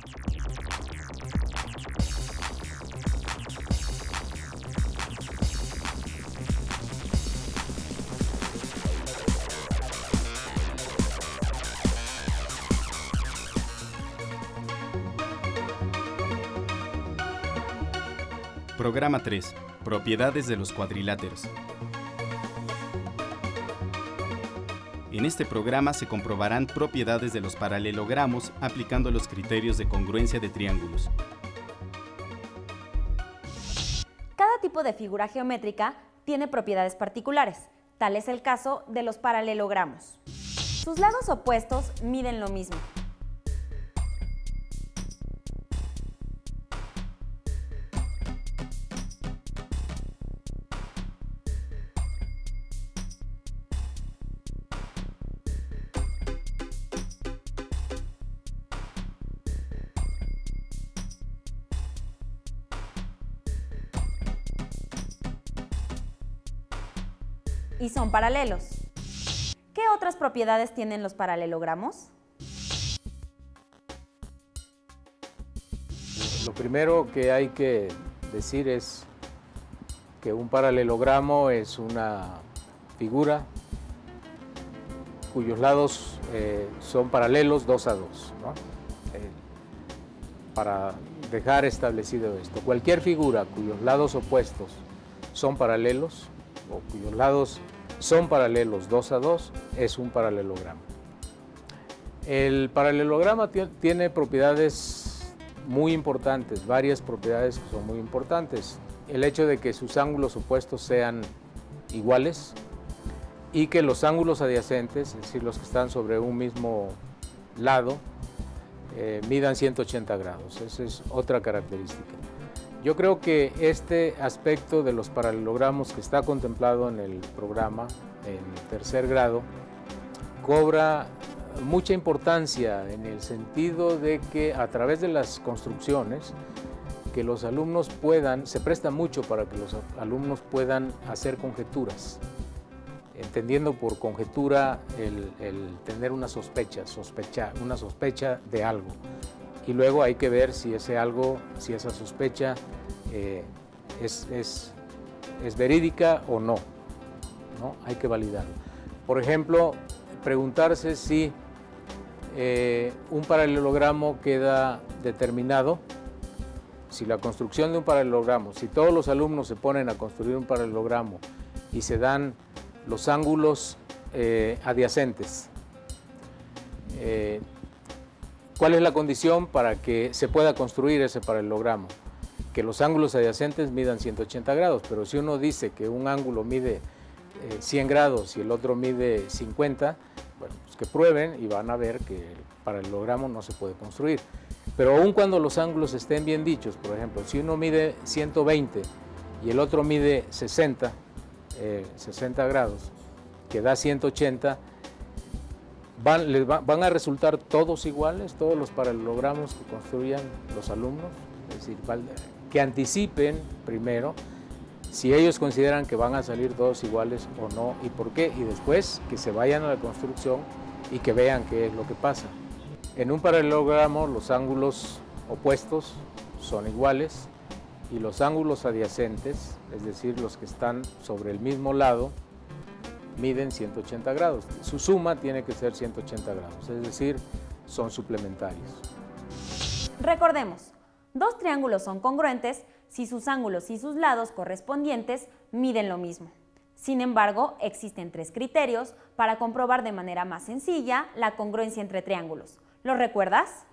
Programa 3. Propiedades de los cuadriláteros. En este programa se comprobarán propiedades de los paralelogramos aplicando los criterios de congruencia de triángulos. Cada tipo de figura geométrica tiene propiedades particulares. Tal es el caso de los paralelogramos. Sus lados opuestos miden lo mismo. Y son paralelos. ¿Qué otras propiedades tienen los paralelogramos? Lo primero que hay que decir es que un paralelogramo es una figura cuyos lados son paralelos 2 a 2, ¿no? Para dejar establecido esto, cualquier figura cuyos lados opuestos son paralelos o cuyos lados son paralelos 2 a 2 es un paralelogramo. El paralelograma tiene propiedades muy importantes, varias propiedades que son muy importantes. El hecho de que sus ángulos opuestos sean iguales y que los ángulos adyacentes, es decir, los que están sobre un mismo lado, midan 180 grados. Esa es otra característica. Yo creo que este aspecto de los paralelogramos que está contemplado en el programa, en tercer grado, cobra mucha importancia en el sentido de que a través de las construcciones, que los alumnos puedan, se presta mucho para que los alumnos puedan hacer conjeturas, entendiendo por conjetura el tener una sospecha de algo. Y luego hay que ver si ese algo, si esa sospecha es verídica o no, ¿no? Hay que validarlo. Por ejemplo, preguntarse si un paralelogramo queda determinado, si la construcción de un paralelogramo, si todos los alumnos se ponen a construir un paralelogramo y se dan los ángulos adyacentes, ¿cuál es la condición para que se pueda construir ese paralelogramo? Que los ángulos adyacentes midan 180 grados, pero si uno dice que un ángulo mide 100 grados y el otro mide 50, bueno, pues que prueben y van a ver que el paralelogramo no se puede construir. Pero aun cuando los ángulos estén bien dichos, por ejemplo, si uno mide 120 y el otro mide 60 grados, que da 180, van a resultar todos iguales, todos los paralelogramos que construyan los alumnos, es decir, que anticipen primero si ellos consideran que van a salir todos iguales o no y por qué, y después que se vayan a la construcción y que vean qué es lo que pasa. En un paralelogramo los ángulos opuestos son iguales y los ángulos adyacentes, es decir, los que están sobre el mismo lado, miden 180 grados. Su suma tiene que ser 180 grados, es decir, son suplementarios. Recordemos, dos triángulos son congruentes si sus ángulos y sus lados correspondientes miden lo mismo. Sin embargo, existen 3 criterios para comprobar de manera más sencilla la congruencia entre triángulos. ¿Los recuerdas?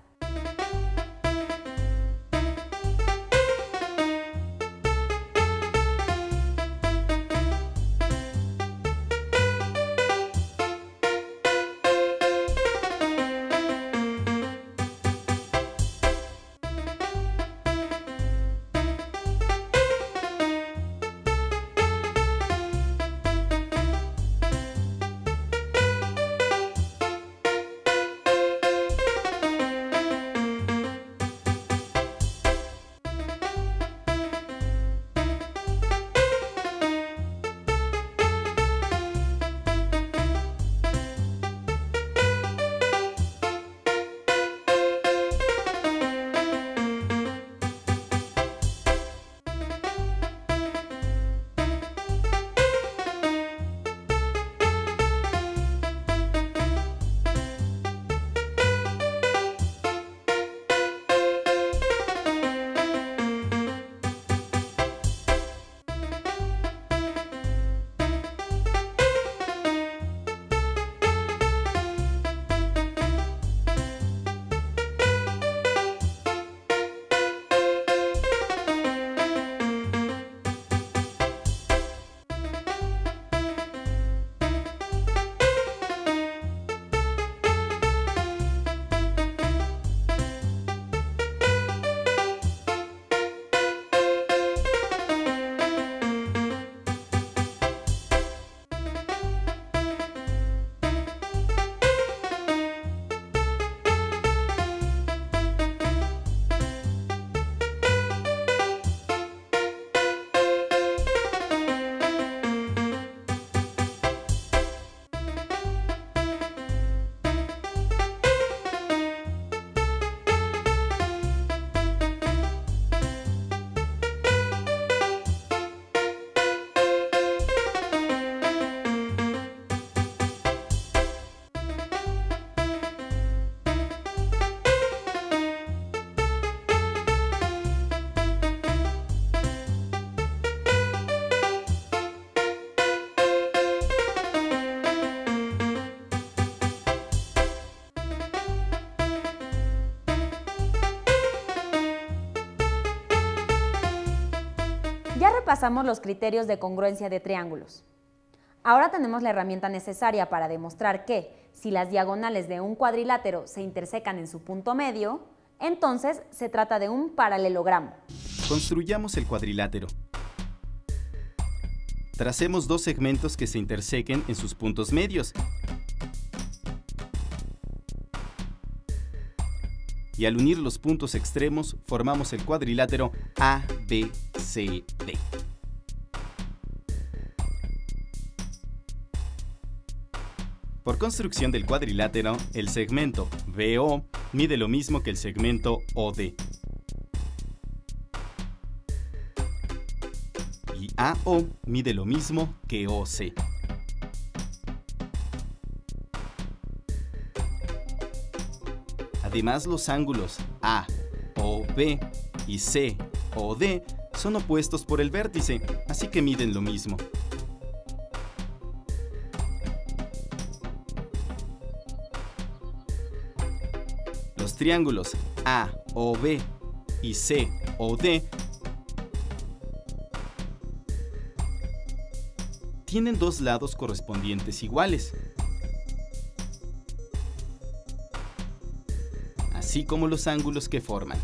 Ya repasamos los criterios de congruencia de triángulos. Ahora tenemos la herramienta necesaria para demostrar que, si las diagonales de un cuadrilátero se intersecan en su punto medio, entonces se trata de un paralelogramo. Construyamos el cuadrilátero. Tracemos dos segmentos que se intersequen en sus puntos medios. Y al unir los puntos extremos, formamos el cuadrilátero ABCD. Por construcción del cuadrilátero, el segmento BO mide lo mismo que el segmento OD. Y AO mide lo mismo que OC. Además, los ángulos AOB y COD son opuestos por el vértice, así que miden lo mismo. Los triángulos AOB y COD tienen dos lados correspondientes iguales, así como los ángulos que forman.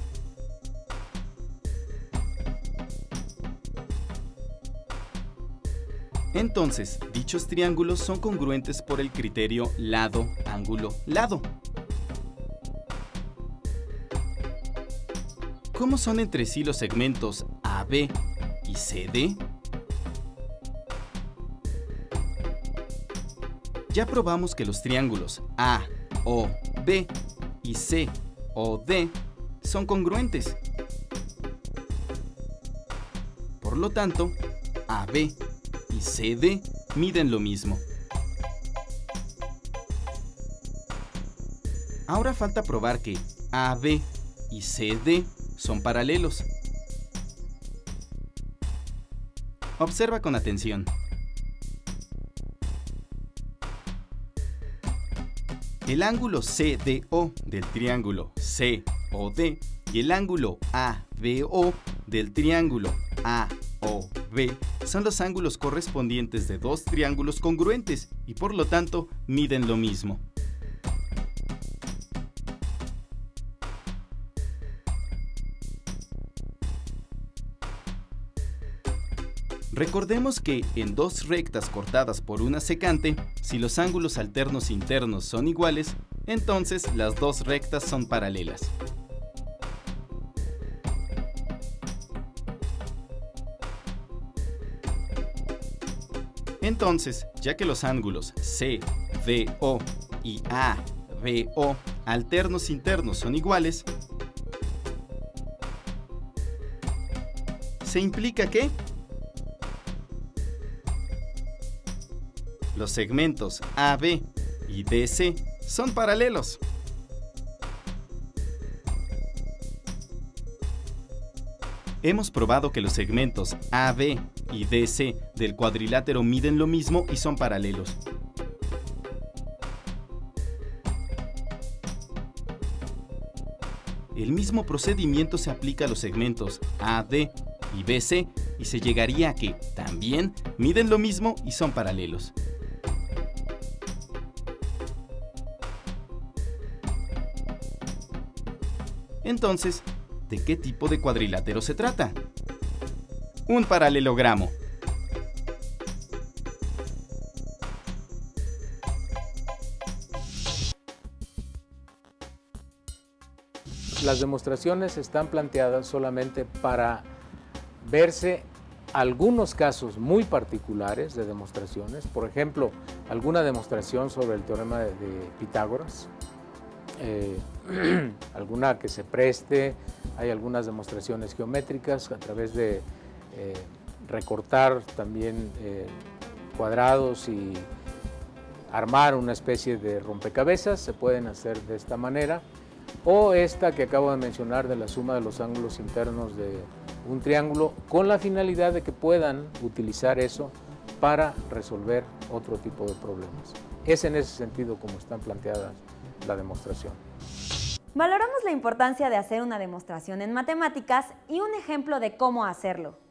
Entonces, dichos triángulos son congruentes por el criterio lado, ángulo, lado. ¿Cómo son entre sí los segmentos AB y CD? Ya probamos que los triángulos AOB y COD son congruentes. Por lo tanto, AB y CD miden lo mismo. Ahora falta probar que AB y CD son paralelos. Observa con atención. El ángulo CDO del triángulo COD y el ángulo ABO del triángulo AOB son los ángulos correspondientes de dos triángulos congruentes y por lo tanto miden lo mismo. Recordemos que en dos rectas cortadas por una secante, si los ángulos alternos internos son iguales, entonces las dos rectas son paralelas. Entonces, ya que los ángulos CDO y ABO alternos internos son iguales, se implica que los segmentos AB y DC son paralelos. Hemos probado que los segmentos AB y DC del cuadrilátero miden lo mismo y son paralelos. El mismo procedimiento se aplica a los segmentos AD y BC y se llegaría a que también miden lo mismo y son paralelos. Entonces, ¿de qué tipo de cuadrilátero se trata? Un paralelogramo. Las demostraciones están planteadas solamente para verse algunos casos muy particulares de demostraciones. Por ejemplo, alguna demostración sobre el teorema de Pitágoras. Alguna que se preste, hay algunas demostraciones geométricas a través de recortar también cuadrados y armar una especie de rompecabezas, se pueden hacer de esta manera, o esta que acabo de mencionar de la suma de los ángulos internos de un triángulo, con la finalidad de que puedan utilizar eso para resolver otro tipo de problemas. Es en ese sentido como están planteadas la demostración. Valoramos la importancia de hacer una demostración en matemáticas y un ejemplo de cómo hacerlo.